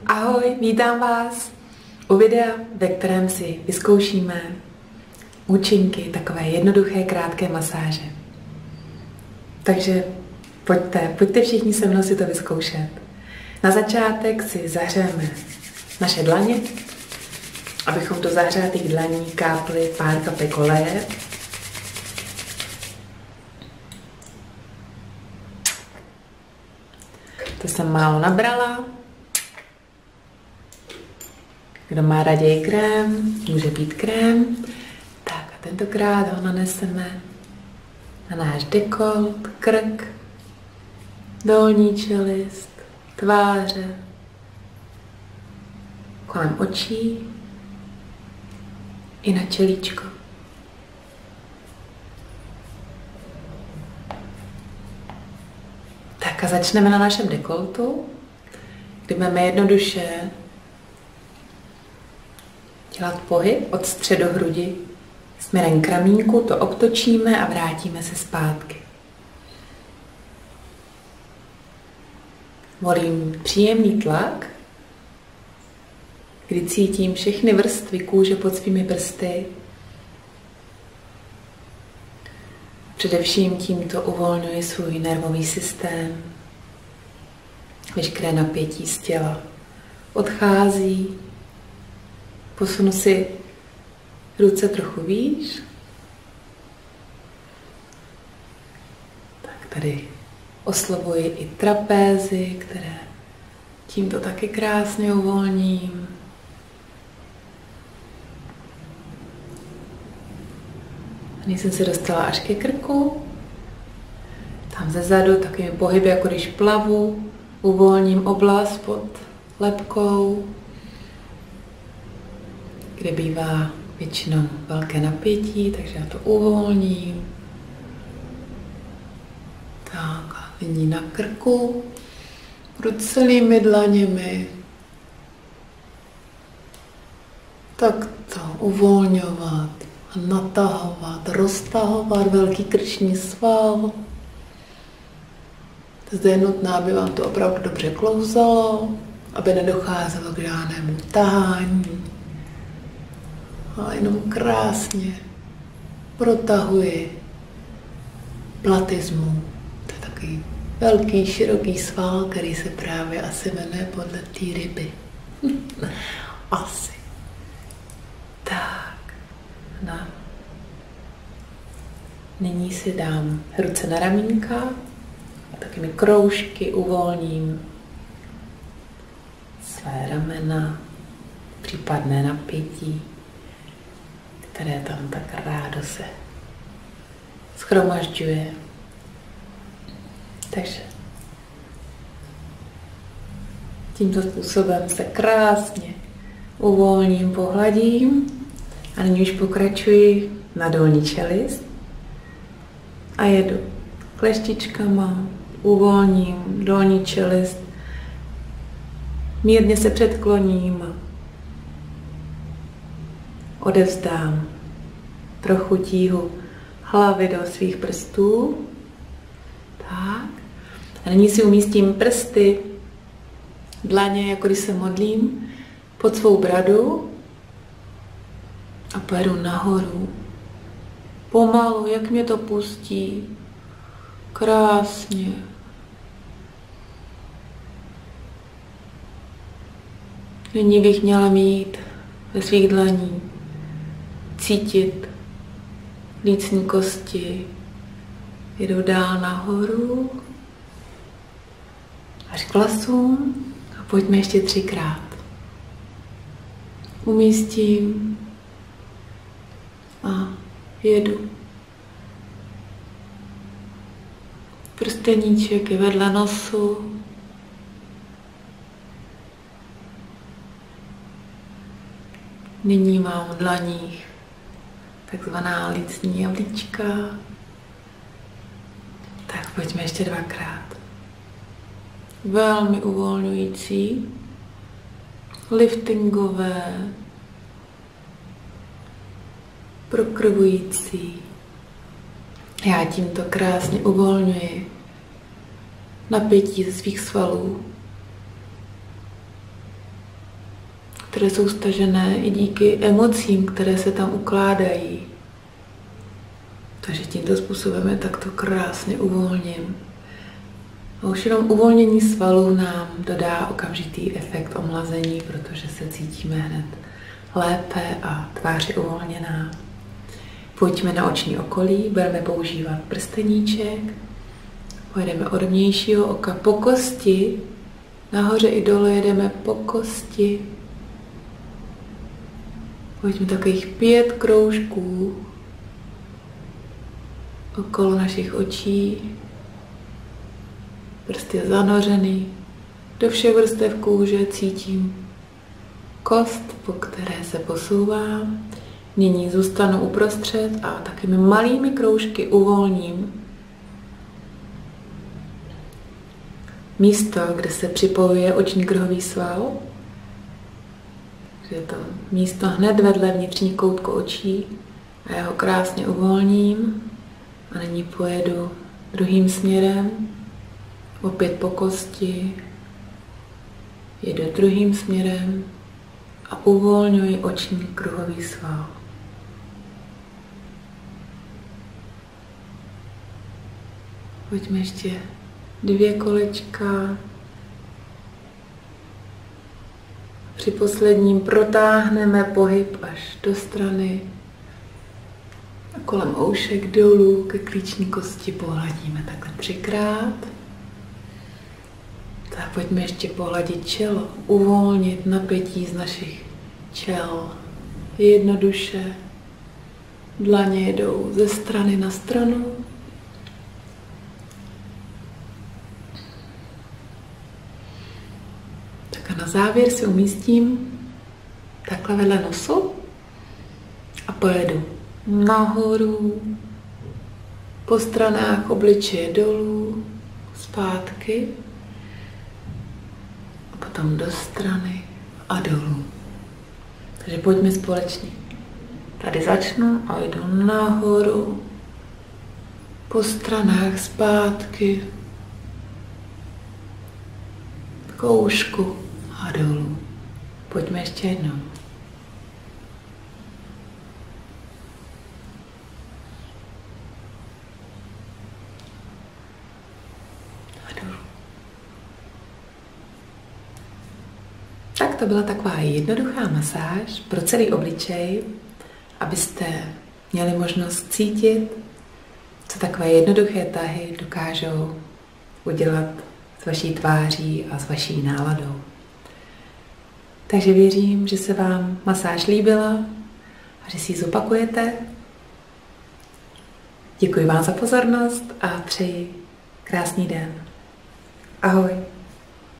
Ahoj, vítám vás u videa, ve kterém si vyzkoušíme účinky takové jednoduché, krátké masáže. Takže pojďte všichni se mnou si to vyzkoušet. Na začátek si zahřejeme naše dlaně, abychom do zahřátých dlaní kápli pár kapek oleje. To jsem málo nabrala. Kdo má raději krém, může pít krém. Tak a tentokrát ho naneseme na náš dekolt, krk, dolní čelist, tváře, kolem očí i na čelíčko. Tak a začneme na našem dekoltu, kdy budeme jednoduše dělat pohyb od středohrudi směrem k ramínku, to obtočíme a vrátíme se zpátky. Volím příjemný tlak, kdy cítím všechny vrstvy kůže pod svými prsty. Především tímto uvolňuji svůj nervový systém. Veškeré napětí z těla odchází. Posunu si ruce trochu výš. Tak tady oslovuji i trapézy, které tímto taky krásně uvolním. Nyní jsem se dostala až ke krku. Tam ze zadu takovými pohyby, jako když plavu, uvolním oblast pod lebkou, kde bývá většinou velké napětí, takže já to uvolním. Tak a nyní na krku, budu celými dlaněmi takto uvolňovat a natahovat, roztahovat velký krční sval. Zde je nutné, aby vám to opravdu dobře klouzalo, aby nedocházelo k žádnému tahání. A jenom krásně protahuji platysmu. To je takový velký, široký sval, který se právě asi jmenuje podle té ryby. Asi. Tak. No. Nyní si dám ruce na ramínka a takými kroužky uvolním své ramena, případné napětí, které tam tak rádo se shromažďuje. Takže tímto způsobem se krásně uvolním, pohladím a nyní už pokračuji na dolní čelist a jedu kleštičkama, uvolním dolní čelist, mírně se předkloním a odevzdám trochu tíhu hlavy do svých prstů. Tak. A nyní si umístím prsty, dlaně, jako když se modlím, pod svou bradu a pojedu nahoru. Pomalu, jak mě to pustí. Krásně. Nyní bych měla mít ve svých dlaních cítit lícní kosti. Jedu dál nahoru až k vlasům a pojďme ještě 3krát. Umístím a jedu. Prsteníček je vedle nosu. Nyní mám v dlaních takzvaná lícní jablíčka. Tak pojďme ještě 2krát. Velmi uvolňující, liftingové, prokrvující. Já tímto krásně uvolňuji napětí ze svých svalů. které jsou stažené i díky emocím, které se tam ukládají. Takže tímto způsobem je takto krásně uvolním. A už jenom uvolnění svalů nám dodá okamžitý efekt omlazení, protože se cítíme hned lépe a tvář je uvolněná. Pojďme na oční okolí, budeme používat prsteníček, pojedeme od vnějšího oka po kosti, nahoře i dole jedeme po kosti. Pojďme takových 5 kroužků okolo našich očí. Prst je zanořený. Do všech vrstev kůže cítím kost, po které se posouvám. Nyní zůstanu uprostřed a takými malými kroužky uvolním místo, kde se připojuje oční kruhový sval. Je to místo hned vedle vnitřní koutku očí a já ho krásně uvolním a nyní pojedu druhým směrem, opět po kosti, jedu druhým směrem a uvolňuji oční kruhový sval. Pojďme ještě 2 kolečka. Při posledním protáhneme pohyb až do strany a kolem oušek dolů ke klíční kosti pohladíme takhle 3krát. Tak pojďme ještě pohladit čelo, uvolnit napětí z našich čel. Jednoduše dlaně jedou ze strany na stranu. A na závěr si umístím takhle vedle nosu a pojedu nahoru, po stranách obličeje dolů, zpátky a potom do strany a dolů. Takže pojďme společně. Tady začnu a jdu nahoru, po stranách zpátky, koušku a dolů. Pojďme ještě jednou. A dolů. Tak to byla taková jednoduchá masáž pro celý obličej, abyste měli možnost cítit, co takové jednoduché tahy dokážou udělat s vaší tváří a s vaší náladou. Takže věřím, že se vám masáž líbila a že si ji zopakujete. Děkuji vám za pozornost a přeji krásný den. Ahoj.